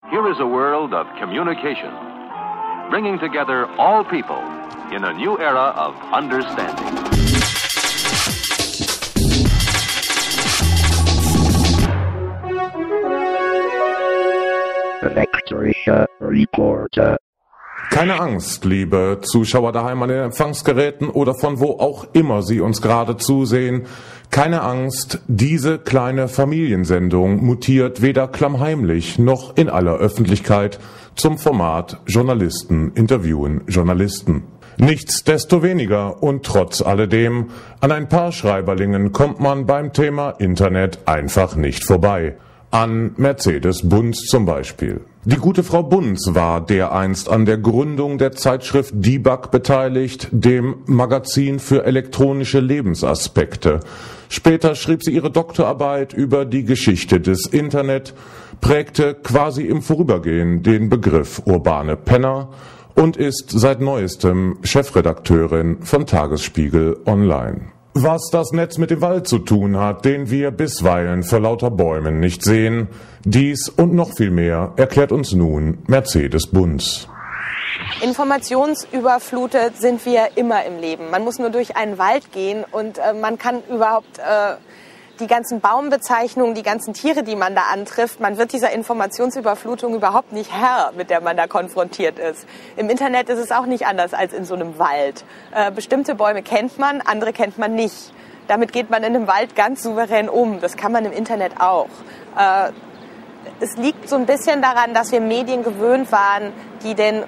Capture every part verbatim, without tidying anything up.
Here is a world of communication, bringing together all people in a new era of understanding. Elektrischer Reporter. Keine Angst, liebe Zuschauer daheim an den Empfangsgeräten oder von wo auch immer Sie uns gerade zusehen. Keine Angst, diese kleine Familiensendung mutiert weder klammheimlich noch in aller Öffentlichkeit zum Format Journalisten interviewen Journalisten. Nichtsdestoweniger und trotz alledem, an ein paar Schreiberlingen kommt man beim Thema Internet einfach nicht vorbei. An Mercedes Bunz zum Beispiel. Die gute Frau Bunz war dereinst an der Gründung der Zeitschrift Debug beteiligt, dem Magazin für elektronische Lebensaspekte. Später schrieb sie ihre Doktorarbeit über die Geschichte des Internet, prägte quasi im Vorübergehen den Begriff urbane Penner und ist seit neuestem Chefredakteurin von Tagesspiegel Online. Was das Netz mit dem Wald zu tun hat, den wir bisweilen vor lauter Bäumen nicht sehen, dies und noch viel mehr erklärt uns nun Mercedes Bunz. Informationsüberflutet sind wir immer im Leben. Man muss nur durch einen Wald gehen und äh, man kann überhaupt äh, die ganzen Baumbezeichnungen, die ganzen Tiere, die man da antrifft, man wird dieser Informationsüberflutung überhaupt nicht Herr, mit der man da konfrontiert ist. Im Internet ist es auch nicht anders als in so einem Wald. Äh, bestimmte Bäume kennt man, andere kennt man nicht. Damit geht man in einem Wald ganz souverän um. Das kann man im Internet auch. Äh, Es liegt so ein bisschen daran, dass wir Medien gewöhnt waren, die den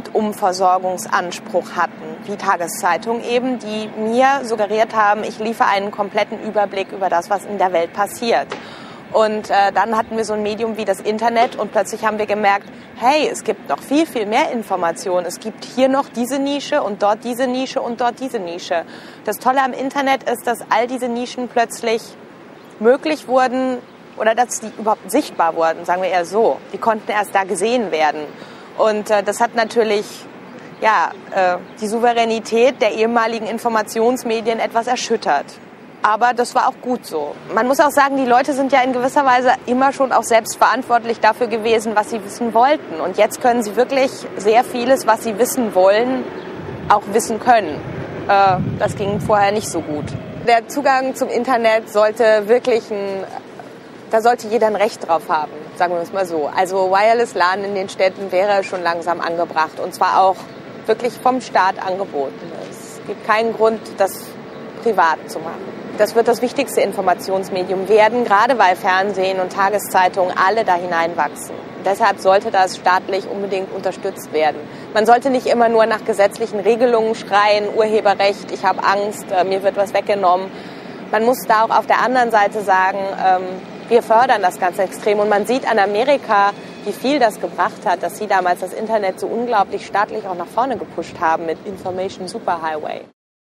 Rundumversorgungsanspruch hatten, wie Tageszeitungen eben, die mir suggeriert haben, ich liefere einen kompletten Überblick über das, was in der Welt passiert. Und äh, dann hatten wir so ein Medium wie das Internet und plötzlich haben wir gemerkt, hey, es gibt noch viel, viel mehr Informationen. Es gibt hier noch diese Nische und dort diese Nische und dort diese Nische. Das Tolle am Internet ist, dass all diese Nischen plötzlich möglich wurden, oder dass die überhaupt sichtbar wurden, sagen wir eher so. Die konnten erst da gesehen werden. Und äh, das hat natürlich ja, äh, die Souveränität der ehemaligen Informationsmedien etwas erschüttert. Aber das war auch gut so. Man muss auch sagen, die Leute sind ja in gewisser Weise immer schon auch selbst verantwortlich dafür gewesen, was sie wissen wollten. Und jetzt können sie wirklich sehr vieles, was sie wissen wollen, auch wissen können. Äh, das ging vorher nicht so gut. Der Zugang zum Internet sollte wirklich ein Da sollte jeder ein Recht drauf haben, sagen wir es mal so. Also Wireless LAN in den Städten wäre schon langsam angebracht und zwar auch wirklich vom Staat angeboten. Es gibt keinen Grund, das privat zu machen. Das wird das wichtigste Informationsmedium werden, gerade weil Fernsehen und Tageszeitungen alle da hineinwachsen. Deshalb sollte das staatlich unbedingt unterstützt werden. Man sollte nicht immer nur nach gesetzlichen Regelungen schreien, Urheberrecht, ich habe Angst, mir wird was weggenommen. Man muss da auch auf der anderen Seite sagen, wir fördern das ganz extrem und man sieht an Amerika, wie viel das gebracht hat, dass sie damals das Internet so unglaublich staatlich auch nach vorne gepusht haben mit Information Superhighway.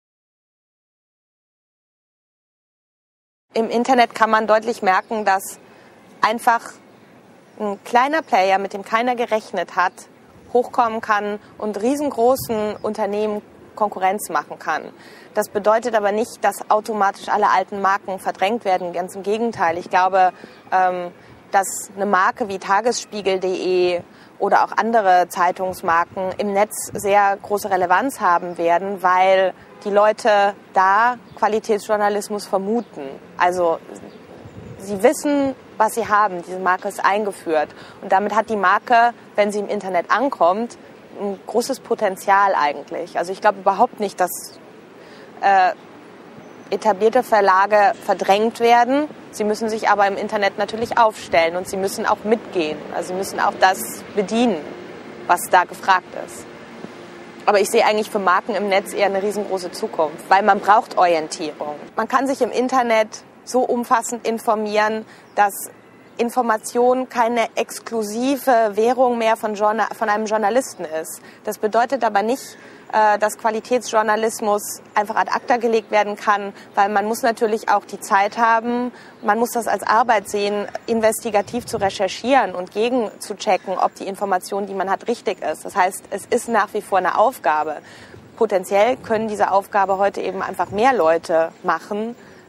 Im Internet kann man deutlich merken, dass einfach ein kleiner Player, mit dem keiner gerechnet hat, hochkommen kann und riesengroßen Unternehmen Konkurrenz machen kann. Das bedeutet aber nicht, dass automatisch alle alten Marken verdrängt werden. Ganz im Gegenteil. Ich glaube, dass eine Marke wie Tagesspiegel punkt de oder auch andere Zeitungsmarken im Netz sehr große Relevanz haben werden, weil die Leute da Qualitätsjournalismus vermuten. Also sie wissen, was sie haben. Diese Marke ist eingeführt. Und damit hat die Marke, wenn sie im Internet ankommt, ein großes Potenzial eigentlich. Also ich glaube überhaupt nicht, dass äh, etablierte Verlage verdrängt werden. Sie müssen sich aber im Internet natürlich aufstellen und sie müssen auch mitgehen. Also sie müssen auch das bedienen, was da gefragt ist. Aber ich sehe eigentlich für Marken im Netz eher eine riesengroße Zukunft, weil man braucht Orientierung. Man kann sich im Internet so umfassend informieren, dass Information keine exklusive Währung mehr von, Journa- von einem Journalisten ist. Das bedeutet aber nicht, äh, dass Qualitätsjournalismus einfach ad acta gelegt werden kann, weil man muss natürlich auch die Zeit haben, man muss das als Arbeit sehen, investigativ zu recherchieren und gegen zu checken, ob die Information, die man hat, richtig ist. Das heißt, es ist nach wie vor eine Aufgabe. Potenziell können diese Aufgabe heute eben einfach mehr Leute machen,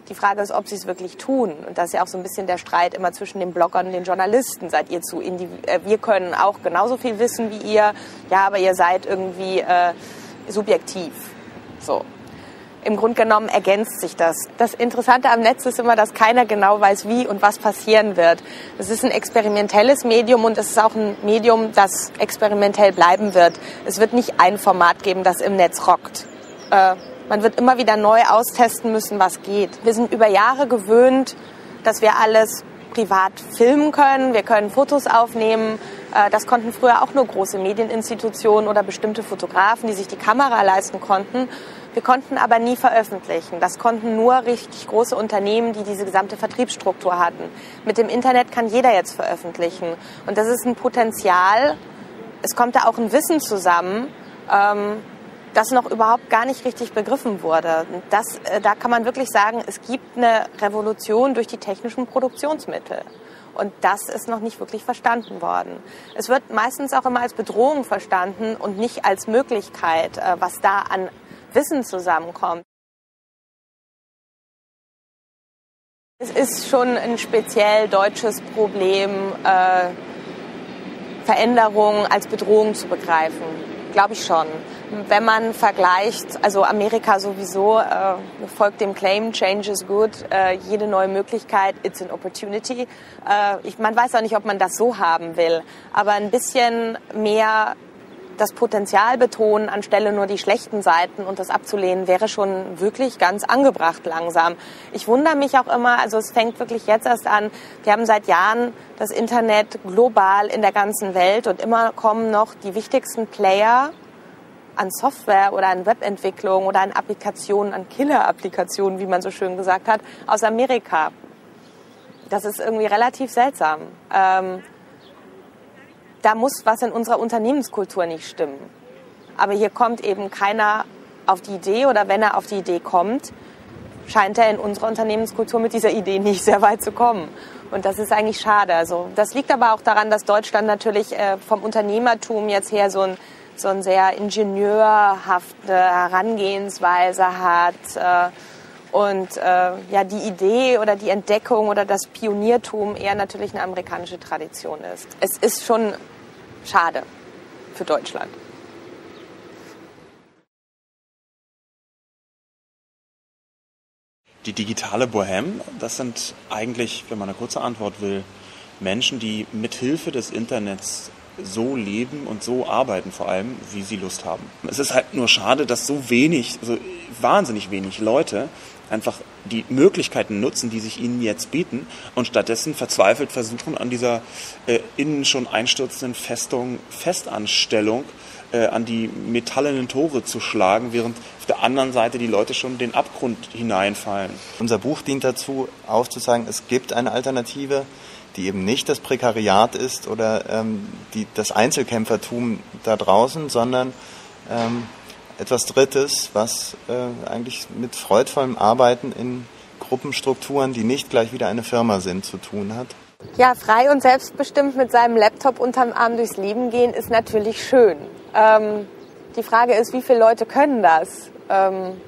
Die Frage ist, ob sie es wirklich tun. Und das ist ja auch so ein bisschen der Streit immer zwischen den Bloggern und den Journalisten. Seid ihr zu individuell? Wir können auch genauso viel wissen wie ihr, ja, aber ihr seid irgendwie äh, subjektiv. So. Im Grunde genommen ergänzt sich das. Das Interessante am Netz ist immer, dass keiner genau weiß, wie und was passieren wird. Es ist ein experimentelles Medium und es ist auch ein Medium, das experimentell bleiben wird. Es wird nicht ein Format geben, das im Netz rockt. Äh, man wird immer wieder neu austesten müssen, was geht. Wir sind über Jahre gewöhnt, dass wir alles privat filmen können. Wir können Fotos aufnehmen. Äh, das konnten früher auch nur große Medieninstitutionen oder bestimmte Fotografen, die sich die Kamera leisten konnten. Wir konnten aber nie veröffentlichen. Das konnten nur richtig große Unternehmen, die diese gesamte Vertriebsstruktur hatten. Mit dem Internet kann jeder jetzt veröffentlichen. Und das ist ein Potenzial. Es kommt da auch ein Wissen zusammen, ähm, das noch überhaupt gar nicht richtig begriffen wurde. Das, äh, da kann man wirklich sagen, es gibt eine Revolution durch die technischen Produktionsmittel. Und das ist noch nicht wirklich verstanden worden. Es wird meistens auch immer als Bedrohung verstanden und nicht als Möglichkeit, äh, was da an Wissen zusammenkommt. Es ist schon ein speziell deutsches Problem, äh, Veränderungen als Bedrohung zu begreifen. Glaube ich schon. Wenn man vergleicht, also Amerika sowieso äh, folgt dem Claim, Change is good, äh, jede neue Möglichkeit, it's an opportunity. Äh, ich, man weiß auch nicht, ob man das so haben will, aber ein bisschen mehr das Potenzial betonen, anstelle nur die schlechten Seiten und das abzulehnen, wäre schon wirklich ganz angebracht langsam. Ich wundere mich auch immer, also es fängt wirklich jetzt erst an, wir haben seit Jahren das Internet global in der ganzen Welt und immer kommen noch die wichtigsten Player an Software oder an Webentwicklung oder an Applikationen, an Killer-Applikationen, wie man so schön gesagt hat, aus Amerika. Das ist irgendwie relativ seltsam. Ähm, Da muss was in unserer Unternehmenskultur nicht stimmen. Aber hier kommt eben keiner auf die Idee, oder wenn er auf die Idee kommt, scheint er in unserer Unternehmenskultur mit dieser Idee nicht sehr weit zu kommen. Und das ist eigentlich schade. Also das liegt aber auch daran, dass Deutschland natürlich äh, vom Unternehmertum jetzt her so ein so eine sehr ingenieurhafte Herangehensweise hat äh, und äh, ja die Idee oder die Entdeckung oder das Pioniertum eher natürlich eine amerikanische Tradition ist. Es ist schon schade für Deutschland. Die digitale Bohème, das sind eigentlich, wenn man eine kurze Antwort will, Menschen, die mithilfe des Internets so leben und so arbeiten vor allem, wie sie Lust haben. Es ist halt nur schade, dass so wenig, so wahnsinnig wenig Leute einfach die Möglichkeiten nutzen, die sich ihnen jetzt bieten und stattdessen verzweifelt versuchen, an dieser äh, innen schon einstürzenden Festung, Festanstellung äh, an die metallenen Tore zu schlagen, während auf der anderen Seite die Leute schon den Abgrund hineinfallen. Unser Buch dient dazu, aufzuzeigen, es gibt eine Alternative, die eben nicht das Prekariat ist oder ähm, die, das Einzelkämpfertum da draußen, sondern ähm, etwas Drittes, was äh, eigentlich mit freudvollem Arbeiten in Gruppenstrukturen, die nicht gleich wieder eine Firma sind, zu tun hat. Ja, frei und selbstbestimmt mit seinem Laptop unterm Arm durchs Leben gehen, ist natürlich schön. Ähm, die Frage ist, wie viele Leute können das? Ähm,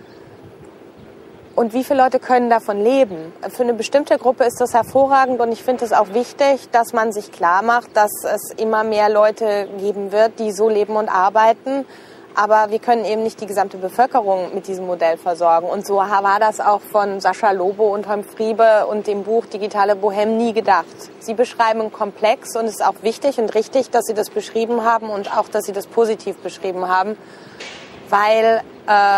Und wie viele Leute können davon leben? Für eine bestimmte Gruppe ist das hervorragend und ich finde es auch wichtig, dass man sich klar macht, dass es immer mehr Leute geben wird, die so leben und arbeiten. Aber wir können eben nicht die gesamte Bevölkerung mit diesem Modell versorgen. Und so war das auch von Sascha Lobo und Holm Friebe und dem Buch Digitale Bohème nie gedacht. Sie beschreiben einen Komplex und es ist auch wichtig und richtig, dass sie das beschrieben haben und auch, dass sie das positiv beschrieben haben, weil äh,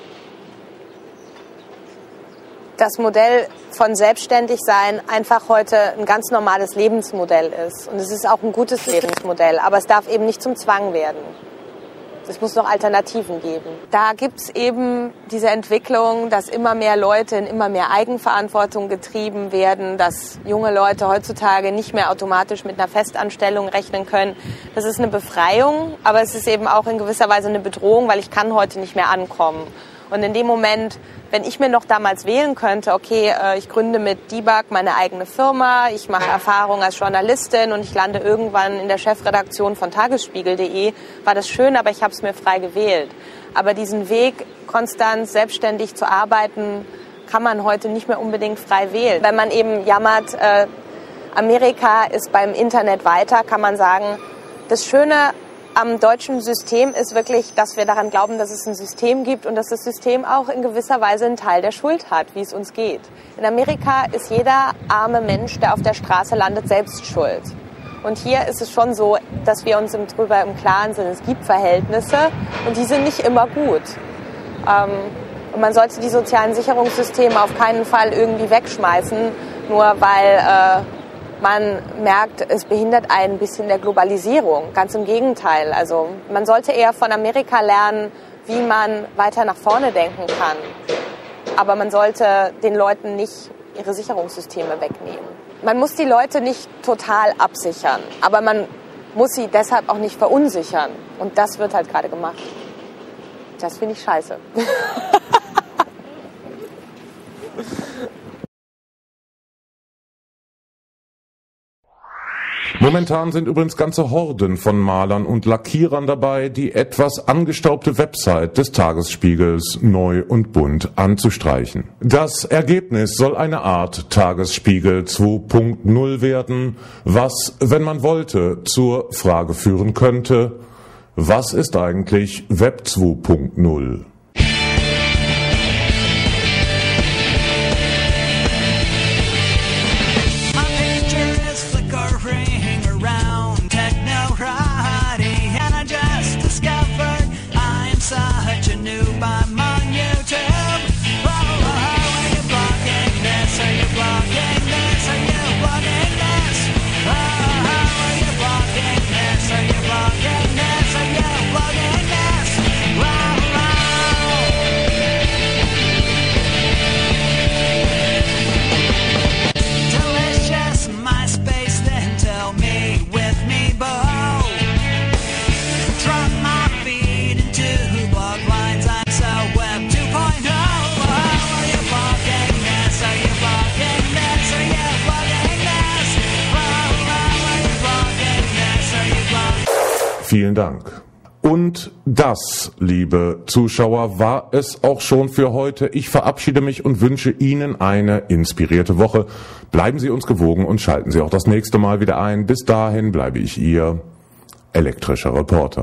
das Modell von Selbstständigsein einfach heute ein ganz normales Lebensmodell ist. Und es ist auch ein gutes Lebensmodell, aber es darf eben nicht zum Zwang werden. Es muss noch Alternativen geben. Da gibt es eben diese Entwicklung, dass immer mehr Leute in immer mehr Eigenverantwortung getrieben werden, dass junge Leute heutzutage nicht mehr automatisch mit einer Festanstellung rechnen können. Das ist eine Befreiung, aber es ist eben auch in gewisser Weise eine Bedrohung, weil ich kann heute nicht mehr ankommen. Und in dem Moment, wenn ich mir noch damals wählen könnte, okay, ich gründe mit Debug meine eigene Firma, ich mache Erfahrung als Journalistin und ich lande irgendwann in der Chefredaktion von tagesspiegel punkt de, war das schön, aber ich habe es mir frei gewählt. Aber diesen Weg, konstant selbstständig zu arbeiten, kann man heute nicht mehr unbedingt frei wählen. Wenn man eben jammert, äh, Amerika ist beim Internet weiter, kann man sagen, das Schöne am deutschen System ist wirklich, dass wir daran glauben, dass es ein System gibt und dass das System auch in gewisser Weise einen Teil der Schuld hat, wie es uns geht. In Amerika ist jeder arme Mensch, der auf der Straße landet, selbst schuld. Und hier ist es schon so, dass wir uns darüber im Klaren sind, es gibt Verhältnisse und die sind nicht immer gut. Ähm, und man sollte die sozialen Sicherungssysteme auf keinen Fall irgendwie wegschmeißen, nur weil äh, man merkt, es behindert einen ein bisschen der Globalisierung. Ganz im Gegenteil. Also man sollte eher von Amerika lernen, wie man weiter nach vorne denken kann. Aber man sollte den Leuten nicht ihre Sicherungssysteme wegnehmen. Man muss die Leute nicht total absichern, aber man muss sie deshalb auch nicht verunsichern. Und das wird halt gerade gemacht. Das finde ich scheiße. Momentan sind übrigens ganze Horden von Malern und Lackierern dabei, die etwas angestaubte Website des Tagesspiegels neu und bunt anzustreichen. Das Ergebnis soll eine Art Tagesspiegel zwei Punkt null werden, was, wenn man wollte, zur Frage führen könnte: Was ist eigentlich Web zwei Punkt null? Vielen Dank. Und das, liebe Zuschauer, war es auch schon für heute. Ich verabschiede mich und wünsche Ihnen eine inspirierte Woche. Bleiben Sie uns gewogen und schalten Sie auch das nächste Mal wieder ein. Bis dahin bleibe ich Ihr elektrischer Reporter.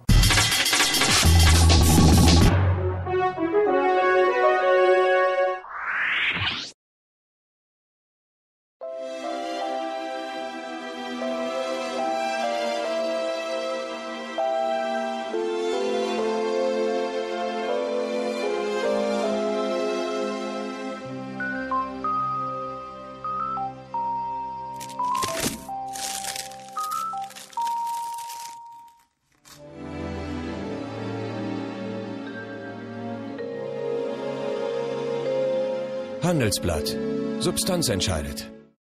Handelsblatt. Substanz entscheidet.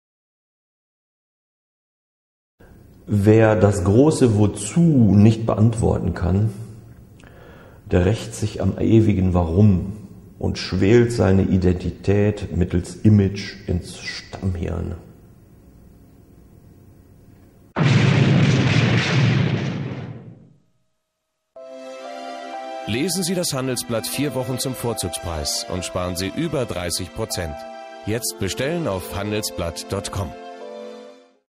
Wer das große Wozu nicht beantworten kann, der rächt sich am ewigen Warum und schwelt seine Identität mittels Image ins Stammhirn. Lesen Sie das Handelsblatt vier Wochen zum Vorzugspreis und sparen Sie über dreißig Prozent. Jetzt bestellen auf handelsblatt punkt com.